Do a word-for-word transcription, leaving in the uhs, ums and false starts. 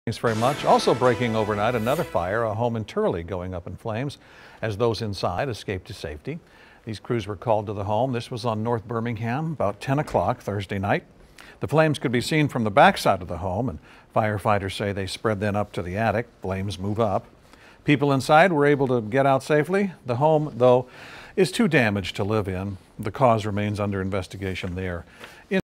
Thanks very much. Also breaking overnight, another fire, a home in Turley going up in flames as those inside escaped to safety. These crews were called to the home. This was on North Birmingham about ten o'clock Thursday night. The flames could be seen from the backside of the home, and firefighters say they spread then up to the attic. Flames move up. People inside were able to get out safely. The home, though, is too damaged to live in. The cause remains under investigation there. In